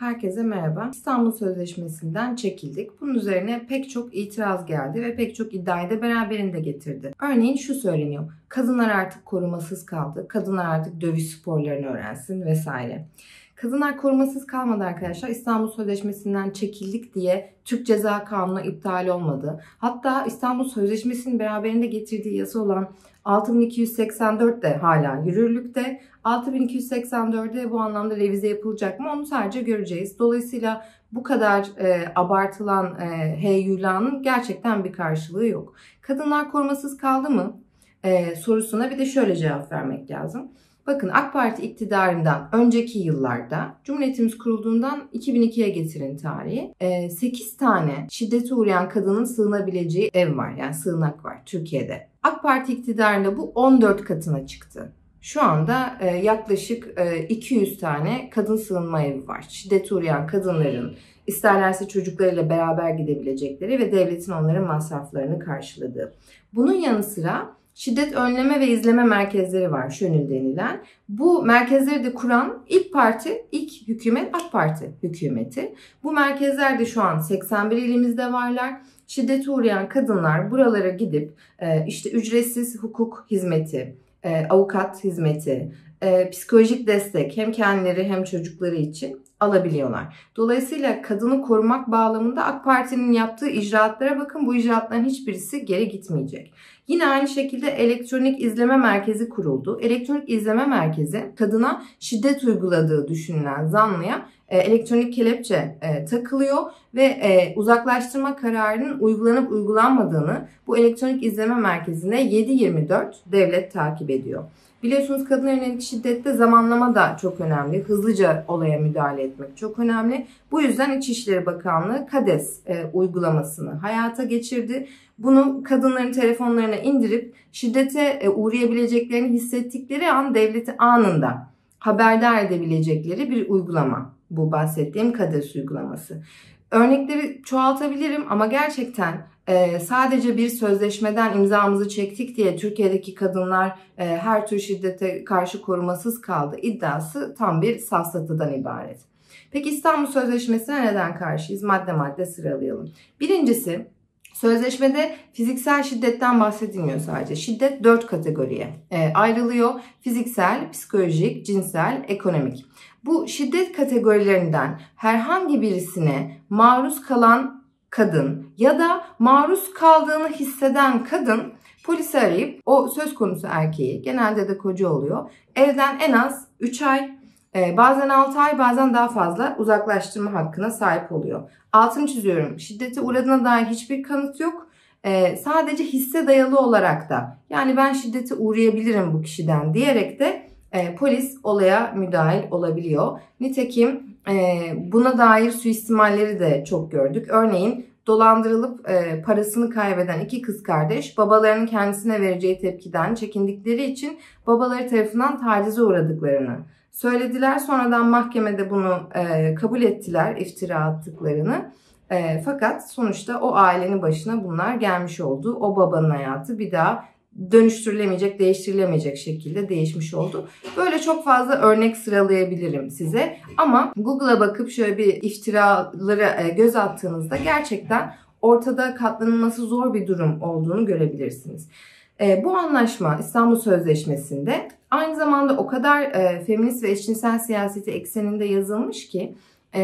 Herkese merhaba. İstanbul Sözleşmesi'nden çekildik. Bunun üzerine pek çok itiraz geldi ve pek çok iddiayı da beraberinde getirdi. Örneğin şu söyleniyor: kadınlar artık korumasız kaldı, kadınlar artık dövüş sporlarını öğrensin vesaire. Kadınlar korumasız kalmadı arkadaşlar. İstanbul Sözleşmesi'nden çekildik diye Türk Ceza Kanunu iptal olmadı. Hatta İstanbul Sözleşmesi'nin beraberinde getirdiği yasa olan 6284 de hala yürürlükte. 6284'de bu anlamda revize yapılacak mı onu sadece göreceğiz. Dolayısıyla bu kadar abartılan heyulanın gerçekten bir karşılığı yok. Kadınlar korumasız kaldı mı sorusuna bir de şöyle cevap vermek lazım. Bakın, AK Parti iktidarından önceki yıllarda, Cumhuriyetimiz kurulduğundan 2002'ye getirin tarihi, 8 tane şiddete uğrayan kadının sığınabileceği ev var. Yani sığınak var Türkiye'de. AK Parti iktidarında bu 14 katına çıktı. Şu anda yaklaşık 200 tane kadın sığınma evi var. Şiddete uğrayan kadınların isterlerse çocuklarıyla beraber gidebilecekleri ve devletin onların masraflarını karşıladığı. Bunun yanı sıra şiddet önleme ve izleme merkezleri var, Şönül denilen. Bu merkezleri de kuran ilk hükümet AK Parti hükümeti. Bu merkezler de şu an 81 ilimizde varlar. Şiddete uğrayan kadınlar buralara gidip işte ücretsiz hukuk hizmeti, avukat hizmeti, psikolojik destek hem kendileri hem çocukları için alabiliyorlar. Dolayısıyla kadını korumak bağlamında AK Parti'nin yaptığı icraatlara bakın, bu icraatların hiçbirisi geri gitmeyecek. Yine aynı şekilde elektronik izleme merkezi kuruldu. Elektronik izleme merkezi kadına şiddet uyguladığı düşünülen zanlıya elektronik kelepçe takılıyor ve uzaklaştırma kararının uygulanıp uygulanmadığını bu elektronik izleme merkezine 7/24 devlet takip ediyor. Biliyorsunuz, kadına yönelik şiddette zamanlama da çok önemli. Hızlıca olaya müdahale etmek çok önemli. Bu yüzden İçişleri Bakanlığı KADES uygulamasını hayata geçirdi. Bunu kadınların telefonlarına indirip şiddete uğrayabileceklerini hissettikleri an devleti anında haberdar edebilecekleri bir uygulama. Bu bahsettiğim KADES uygulaması. Örnekleri çoğaltabilirim ama gerçekten sadece bir sözleşmeden imzamızı çektik diye Türkiye'deki kadınlar her tür şiddete karşı korumasız kaldı iddiası tam bir safsatadan ibaret. Peki İstanbul Sözleşmesi'ne neden karşıyız? Madde madde sıralayalım. Birincisi, sözleşmede fiziksel şiddetten bahsedilmiyor sadece. Şiddet 4 kategoriye ayrılıyor. Fiziksel, psikolojik, cinsel, ekonomik. Bu şiddet kategorilerinden herhangi birisine maruz kalan kadın ya da maruz kaldığını hisseden kadın polisi arayıp o söz konusu erkeği, genelde de koca oluyor, evden en az 3 ay, bazen 6 ay, bazen daha fazla uzaklaştırma hakkına sahip oluyor. Altını çiziyorum, şiddete uğradığına dair hiçbir kanıt yok. Sadece hisse dayalı olarak da, yani ben şiddete uğrayabilirim bu kişiden diyerek de polis olaya müdahil olabiliyor. Nitekim buna dair suistimalleri de çok gördük. Örneğin dolandırılıp parasını kaybeden 2 kız kardeş babalarının kendisine vereceği tepkiden çekindikleri için babaları tarafından tacize uğradıklarını söylediler. Sonradan mahkemede bunu kabul ettiler, iftira attıklarını. Fakat sonuçta o ailenin başına bunlar gelmiş oldu. O babanın hayatı bir daha dönüştürülemeyecek, değiştirilemeyecek şekilde değişmiş oldu. Böyle çok fazla örnek sıralayabilirim size. Ama Google'a bakıp şöyle bir iftiralara göz attığınızda gerçekten ortada katlanılması zor bir durum olduğunu görebilirsiniz. Bu anlaşma İstanbul Sözleşmesi'nde aynı zamanda o kadar feminist ve eşcinsel siyaseti ekseninde yazılmış ki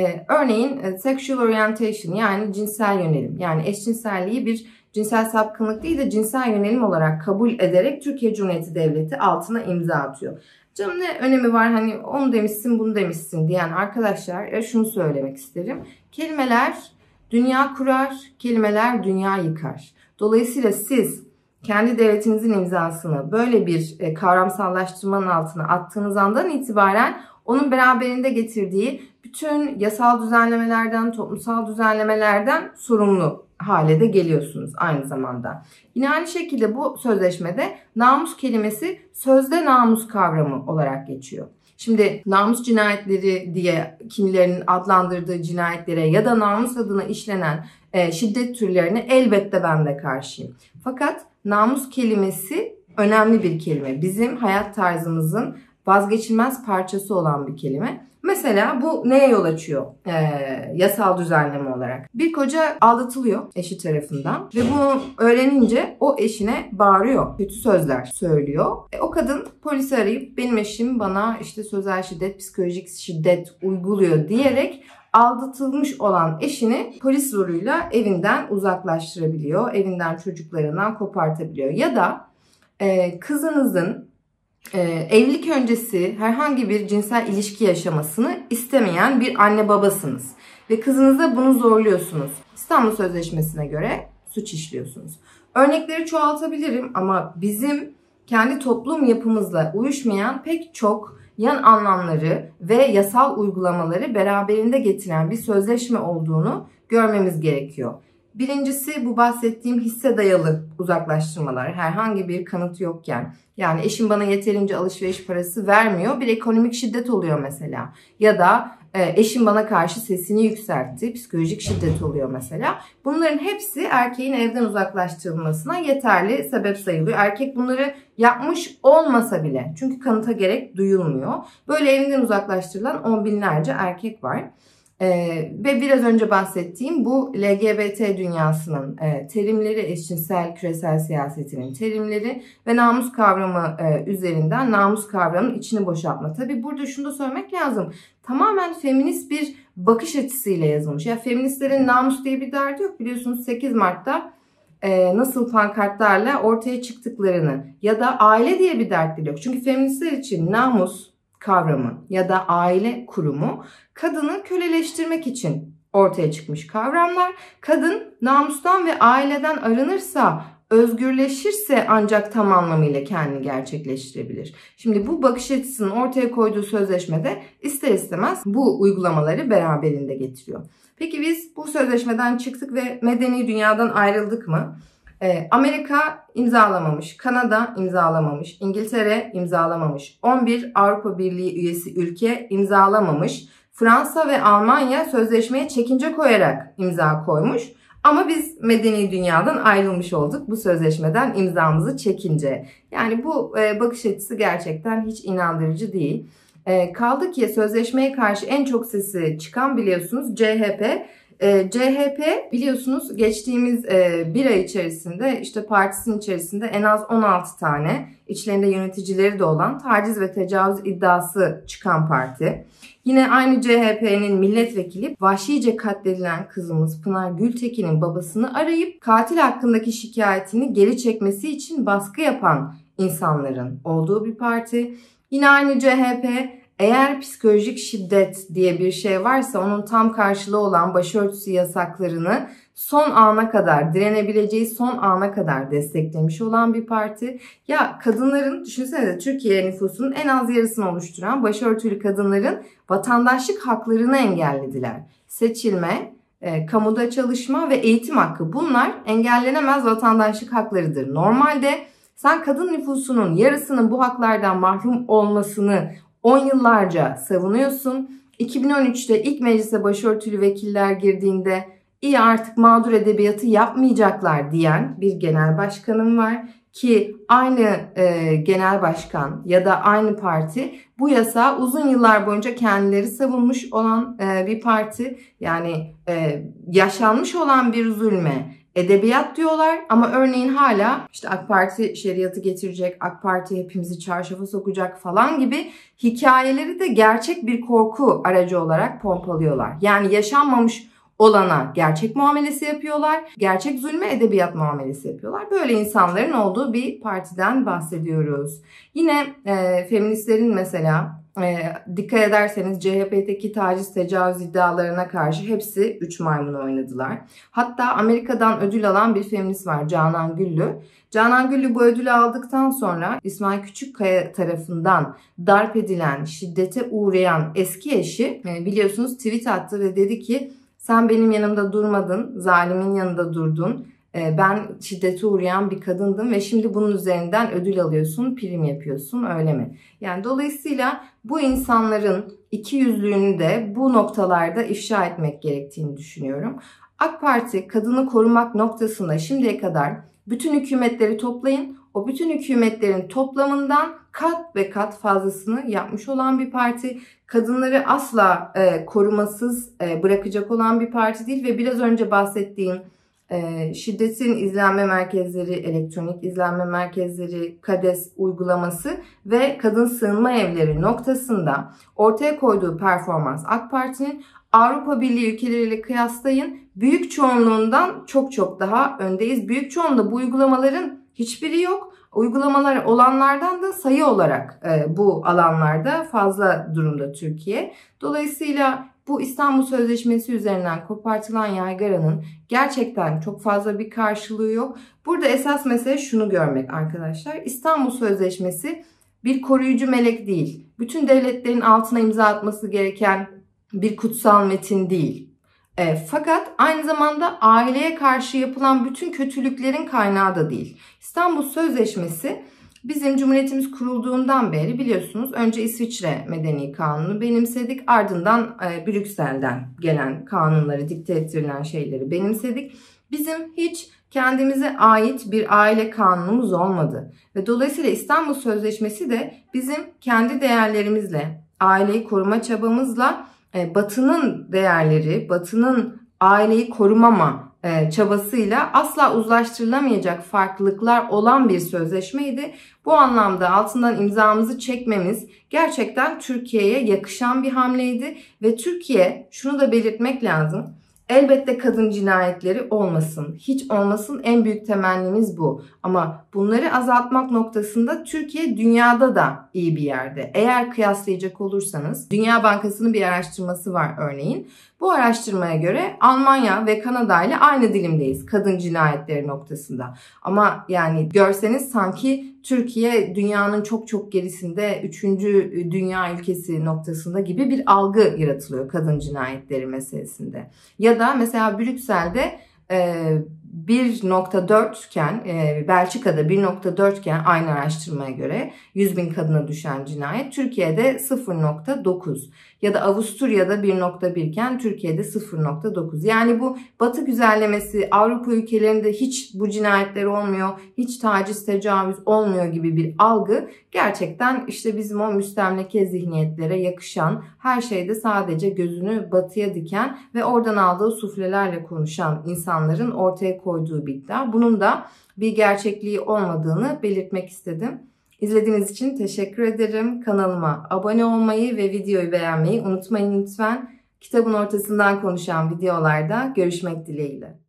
örneğin sexual orientation, yani cinsel yönelim, yani eşcinselliği bir cinsel sapkınlık değil de cinsel yönelim olarak kabul ederek Türkiye Cumhuriyeti Devleti altına imza atıyor. Canım ne önemi var, hani onu demişsin bunu demişsin diyen arkadaşlar şunu söylemek isterim. Kelimeler dünya kurar, kelimeler dünya yıkar. Dolayısıyla siz kendi devletinizin imzasını böyle bir kavramsallaştırmanın altına attığınız andan itibaren onun beraberinde getirdiği bütün yasal düzenlemelerden, toplumsal düzenlemelerden sorumlu hale de geliyorsunuz aynı zamanda. Yine aynı şekilde bu sözleşmede namus kelimesi sözde namus kavramı olarak geçiyor. Şimdi namus cinayetleri diye kimilerinin adlandırdığı cinayetlere ya da namus adına işlenen şiddet türlerine elbette ben de karşıyım. Fakat namus kelimesi önemli bir kelime. Bizim hayat tarzımızın vazgeçilmez parçası olan bir kelime. Mesela bu neye yol açıyor yasal düzenleme olarak? Bir koca aldatılıyor eşi tarafından ve bunu öğrenince o eşine bağırıyor, kötü sözler söylüyor. O kadın polisi arayıp benim eşim bana işte sözel şiddet, psikolojik şiddet uyguluyor diyerek aldatılmış olan eşini polis zoruyla evinden uzaklaştırabiliyor, evinden çocuklarından kopartabiliyor. Ya da kızınızın evlilik öncesi herhangi bir cinsel ilişki yaşamasını istemeyen bir anne babasınız ve kızınıza bunu zorluyorsunuz. İstanbul Sözleşmesi'ne göre suç işliyorsunuz. Örnekleri çoğaltabilirim ama bizim kendi toplum yapımızla uyuşmayan pek çok yan anlamları ve yasal uygulamaları beraberinde getiren bir sözleşme olduğunu görmemiz gerekiyor. Birincisi bu bahsettiğim hisse dayalı uzaklaştırmalar. Herhangi bir kanıt yokken, yani eşim bana yeterince alışveriş parası vermiyor, bir ekonomik şiddet oluyor mesela. Ya da eşim bana karşı sesini yükseltti, psikolojik şiddet oluyor mesela. Bunların hepsi erkeğin evden uzaklaştırılmasına yeterli sebep sayılıyor. Erkek bunları yapmış olmasa bile, çünkü kanıta gerek duyulmuyor. Böyle evinden uzaklaştırılan on binlerce erkek var. Ve biraz önce bahsettiğim bu LGBT dünyasının terimleri, eşcinsel küresel siyasetinin terimleri ve namus kavramı üzerinden namus kavramının içini boşaltma. Tabii burada şunu da söylemek lazım. Tamamen feminist bir bakış açısıyla yazılmış. Ya feministlerin namus diye bir derdi yok. Biliyorsunuz 8 Mart'ta nasıl pankartlarla ortaya çıktıklarını ya da aile diye bir dertleri yok. Çünkü feministler için namus kavramı ya da aile kurumu kadını köleleştirmek için ortaya çıkmış kavramlar. Kadın namustan ve aileden arınırsa, özgürleşirse ancak tam anlamıyla kendini gerçekleştirebilir. Şimdi bu bakış açısının ortaya koyduğu sözleşmede ister istemez bu uygulamaları beraberinde getiriyor. Peki biz bu sözleşmeden çıktık ve medeni dünyadan ayrıldık mı? Amerika imzalamamış, Kanada imzalamamış, İngiltere imzalamamış, 11 Avrupa Birliği üyesi ülke imzalamamış, Fransa ve Almanya sözleşmeye çekince koyarak imza koymuş. Ama biz medeni dünyadan ayrılmış olduk bu sözleşmeden imzamızı çekince. Yani bu bakış açısı gerçekten hiç inandırıcı değil. Kaldı ki sözleşmeye karşı en çok sesi çıkan biliyorsunuz CHP. CHP biliyorsunuz geçtiğimiz bir ay içerisinde işte partisinin içerisinde en az 16 tane içlerinde yöneticileri de olan taciz ve tecavüz iddiası çıkan parti. Yine aynı CHP'nin milletvekili vahşice katledilen kızımız Pınar Gültekin'in babasını arayıp katil hakkındaki şikayetini geri çekmesi için baskı yapan insanların olduğu bir parti. Yine aynı CHP eğer psikolojik şiddet diye bir şey varsa onun tam karşılığı olan başörtüsü yasaklarını son ana kadar, direnebileceği son ana kadar desteklemiş olan bir parti. Ya kadınların, düşünsenize Türkiye nüfusunun en az yarısını oluşturan başörtülü kadınların vatandaşlık haklarını engellediler. Seçilme, kamuda çalışma ve eğitim hakkı, bunlar engellenemez vatandaşlık haklarıdır. Normalde sen kadın nüfusunun yarısının bu haklardan mahrum olmasını 10 yıllarca savunuyorsun. 2013'te ilk meclise başörtülü vekiller girdiğinde iyi artık mağdur edebiyatı yapmayacaklar diyen bir genel başkanım var. Ki aynı genel başkan ya da aynı parti bu yasağı uzun yıllar boyunca kendileri savunmuş olan bir parti. Yani yaşanmış olan bir zulme edebiyat diyorlar ama örneğin hala işte AK Parti şeriatı getirecek, AK Parti hepimizi çarşafa sokacak falan gibi hikayeleri de gerçek bir korku aracı olarak pompalıyorlar. Yani yaşanmamış olana gerçek muamelesi yapıyorlar, gerçek zulme edebiyat muamelesi yapıyorlar. Böyle insanların olduğu bir partiden bahsediyoruz. Yine feministlerin mesela dikkat ederseniz CHP'deki taciz tecavüz iddialarına karşı hepsi 3 maymun oynadılar. Hatta Amerika'dan ödül alan bir feminist var, Canan Güllü. Canan Güllü bu ödülü aldıktan sonra İsmail Küçükkaya tarafından darp edilen, şiddete uğrayan eski eşi biliyorsunuz tweet attı ve dedi ki sen benim yanımda durmadın, zalimin yanında durdun. Ben şiddete uğrayan bir kadındım ve şimdi bunun üzerinden ödül alıyorsun, prim yapıyorsun, öyle mi? Yani dolayısıyla bu insanların ikiyüzlülüğünü de bu noktalarda ifşa etmek gerektiğini düşünüyorum. AK Parti kadını korumak noktasında şimdiye kadar Bütün hükümetleri toplayın. O bütün hükümetlerin toplamından kat ve kat fazlasını yapmış olan bir parti. Kadınları asla korumasız bırakacak olan bir parti değil ve biraz önce bahsettiğim şiddetin izlenme merkezleri, elektronik izlenme merkezleri, KADES uygulaması ve kadın sığınma evleri noktasında ortaya koyduğu performans AK Parti'nin Avrupa Birliği ülkeleriyle kıyaslayın büyük çoğunluğundan çok daha öndeyiz. Büyük çoğunluğunda bu uygulamaların hiçbiri yok. Uygulamalar olanlardan da sayı olarak bu alanlarda fazla durumda Türkiye. Dolayısıyla bu İstanbul Sözleşmesi üzerinden kopartılan yaygaranın gerçekten çok fazla bir karşılığı yok. Burada esas mesele şunu görmek arkadaşlar. İstanbul Sözleşmesi bir koruyucu melek değil. Bütün devletlerin altına imza atması gereken bir kutsal metin değil. Fakat aynı zamanda aileye karşı yapılan bütün kötülüklerin kaynağı da değil. İstanbul Sözleşmesi bizim Cumhuriyetimiz kurulduğundan beri biliyorsunuz önce İsviçre Medeni Kanunu benimsedik. Ardından Brüksel'den gelen kanunları, dikte ettirilen şeyleri benimsedik. Bizim hiç kendimize ait bir aile kanunumuz olmadı. Ve dolayısıyla İstanbul Sözleşmesi de bizim kendi değerlerimizle, aileyi koruma çabamızla Batı'nın değerleri, Batı'nın aileyi korumama çabasıyla asla uzlaştırılamayacak farklılıklar olan bir sözleşmeydi. Bu anlamda altından imzamızı çekmemiz gerçekten Türkiye'ye yakışan bir hamleydi ve Türkiye, şunu da belirtmek lazım, elbette kadın cinayetleri olmasın, hiç olmasın, en büyük temennimiz bu. Ama bunları azaltmak noktasında Türkiye dünyada da iyi bir yerde. Eğer kıyaslayacak olursanız, Dünya Bankası'nın bir araştırması var örneğin. Bu araştırmaya göre Almanya ve Kanada ile aynı dilimdeyiz kadın cinayetleri noktasında. Ama yani görseniz sanki Türkiye dünyanın çok gerisinde 3. dünya ülkesi noktasında gibi bir algı yaratılıyor kadın cinayetleri meselesinde. Ya da mesela Brüksel'de 1.4 iken Belçika'da 1.4 iken aynı araştırmaya göre 100.000 kadına düşen cinayet Türkiye'de 0.9 ya da Avusturya'da 1.1 iken Türkiye'de 0.9. Yani bu Batı güzellemesi, Avrupa ülkelerinde hiç bu cinayetler olmuyor, hiç taciz, tecavüz olmuyor gibi bir algı gerçekten işte bizim o müstemleke zihniyetlere yakışan, her şeyde sadece gözünü batıya diken ve oradan aldığı suflelerle konuşan insanların ortaya koyduğu bir iddia. Bunun da bir gerçekliği olmadığını belirtmek istedim. İzlediğiniz için teşekkür ederim. Kanalıma abone olmayı ve videoyu beğenmeyi unutmayın lütfen. Kitabın ortasından konuşan videolarda görüşmek dileğiyle.